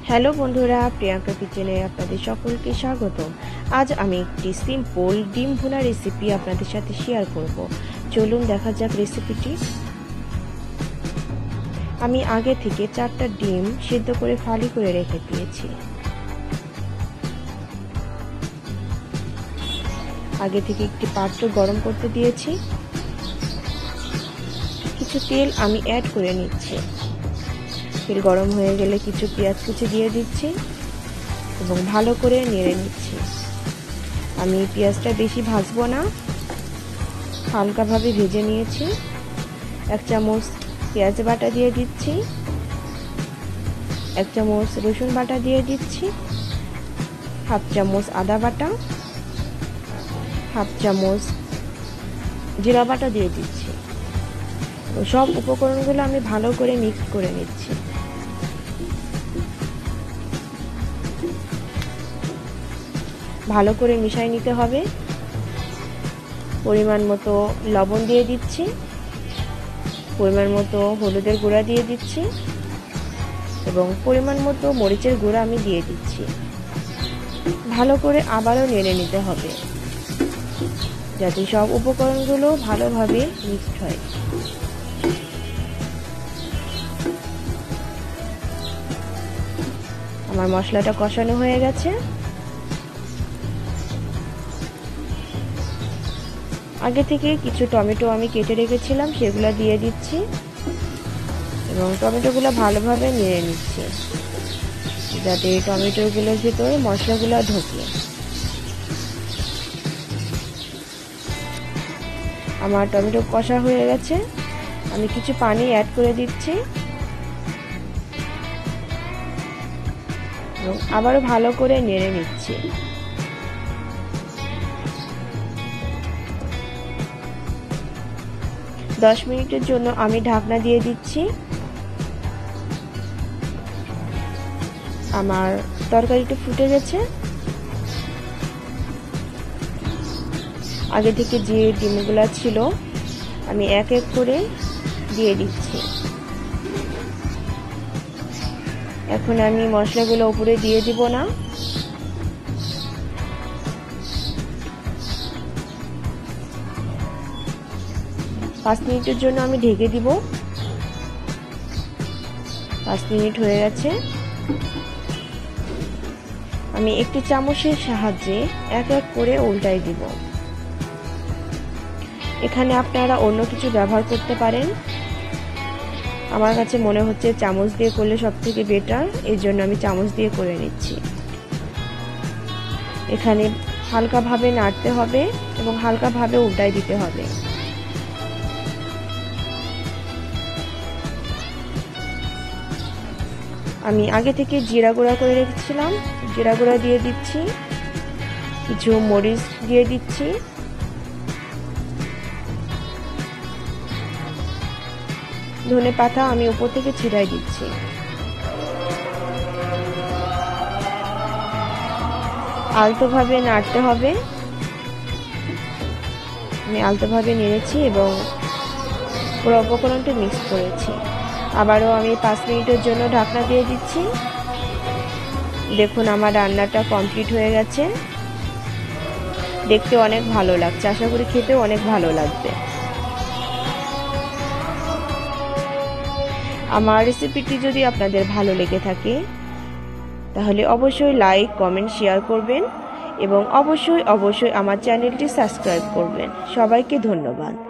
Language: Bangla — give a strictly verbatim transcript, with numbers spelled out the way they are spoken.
হ্যালো বন্ধুরা, প্রিয়াঙ্কা কিচেনে আপনাদের সকলকে স্বাগতম। আজ আমি একটি সিম্পল ডিম ভুনা রেসিপি আপনাদের সাথে শেয়ার করব। চলুন দেখা যাক রেসিপিটি। আমি আগে থেকে চারটা ডিম সিদ্ধ করে ফালি করে রেখে দিয়েছি। আগে থেকে একটি পাত্র গরম করতে দিয়েছি। কিছু তেল আমি অ্যাড করে নিচ্ছি। তেল গরম হয়ে গেলে কিছু পেঁয়াজ কুচি দিয়ে দিচ্ছি এবং ভালো করে নেড়ে নিচ্ছি। আমি পেঁয়াজটা বেশি ভাজবো না, হালকাভাবে ভেজে নিয়েছি। এক চামচ পেঁয়াজ বাটা দিয়ে দিচ্ছি, এক চামচ রসুন বাটা দিয়ে দিচ্ছি, হাফ চামচ আদা বাটা, হাফ চামচ জিরা বাটা দিয়ে দিচ্ছি। সব উপকরণগুলো আমি ভালো করে মিক্স করে নিচ্ছি। ভালো করে মিশিয়ে নিতে হবে। পরিমাণ মতো লবণ দিয়ে দিচ্ছি, পরিমাণ মতো হলুদের গুঁড়া দিয়ে দিচ্ছি এবং পরিমাণ মতো মরিচের গুঁড়া আমি দিয়ে দিচ্ছি। ভালো করে আবারও নেড়ে নিতে হবে যাতে সব উপকরণগুলো ভালোভাবে মিক্সড হয়। আমার মশলাটা কষানো হয়ে গেছে। আগে থেকে কিছু টমেটো আমি কেটে রেখেছিলাম, সেগুলো দিয়ে দিচ্ছি এবং টমেটোগুলো ভালোভাবে নেড়ে নিচ্ছি যাতে টমেটোগুলোর ভিতরে মশলাগুলো ঢোকে। আমার টমেটো কষা হয়ে গেছে। আমি কিছু পানি অ্যাড করে দিচ্ছি এবং আবারও ভালো করে নেড়ে নিচ্ছি। দশ মিনিটের জন্য আমি ঢাকনা দিয়ে দিচ্ছি। আমার তরকারিটা ফুটে গেছে। আগে থেকে যে ডিমগুলো ছিল আমি এক এক করে দিয়ে দিচ্ছি। এখন আমি মশলাগুলো উপরে দিয়ে দিব না। পাঁচ মিনিটের জন্য আমি ঢেকে দিব। পাঁচ মিনিট হয়ে গেছে। আমি একটি চামচের সাহায্যে এক এক করে উল্টাই দিব। এখানে আপনারা অন্য কিছু ব্যবহার করতে পারেন। আমার কাছে মনে হচ্ছে চামচ দিয়ে করলে সব থেকে বেটার, এর জন্য আমি চামচ দিয়ে করে নিচ্ছি। এখানে হালকাভাবে নাড়তে হবে এবং হালকাভাবে উল্টাই দিতে হবে। আমি আগে থেকে জিরা গুঁড়া করে রেখেছিলাম, জিরা গুঁড়া দিয়ে দিচ্ছি, কিছু মরিচ দিয়ে দিচ্ছি, ধনে পাতা আমি উপর থেকে ছিটাই দিচ্ছি। আলতোভাবে নাড়তে হবে। আমি আলতোভাবে নেড়েছি এবং পুরো উপকরণটা মিক্স করেছি। আবারও আমি পাঁচ মিনিটের জন্য ঢাকনা দিয়ে দিচ্ছি। দেখুন আমার রান্নাটা কমপ্লিট হয়ে গেছে। দেখতে অনেক ভালো লাগছে, আশা করি খেতেও অনেক ভালো লাগবে। আমার রেসিপিটি যদি আপনাদের ভালো লেগে থাকে তাহলে অবশ্যই লাইক, কমেন্ট, শেয়ার করবেন এবং অবশ্যই অবশ্যই আমার চ্যানেলটি সাবস্ক্রাইব করবেন। সবাইকে ধন্যবাদ।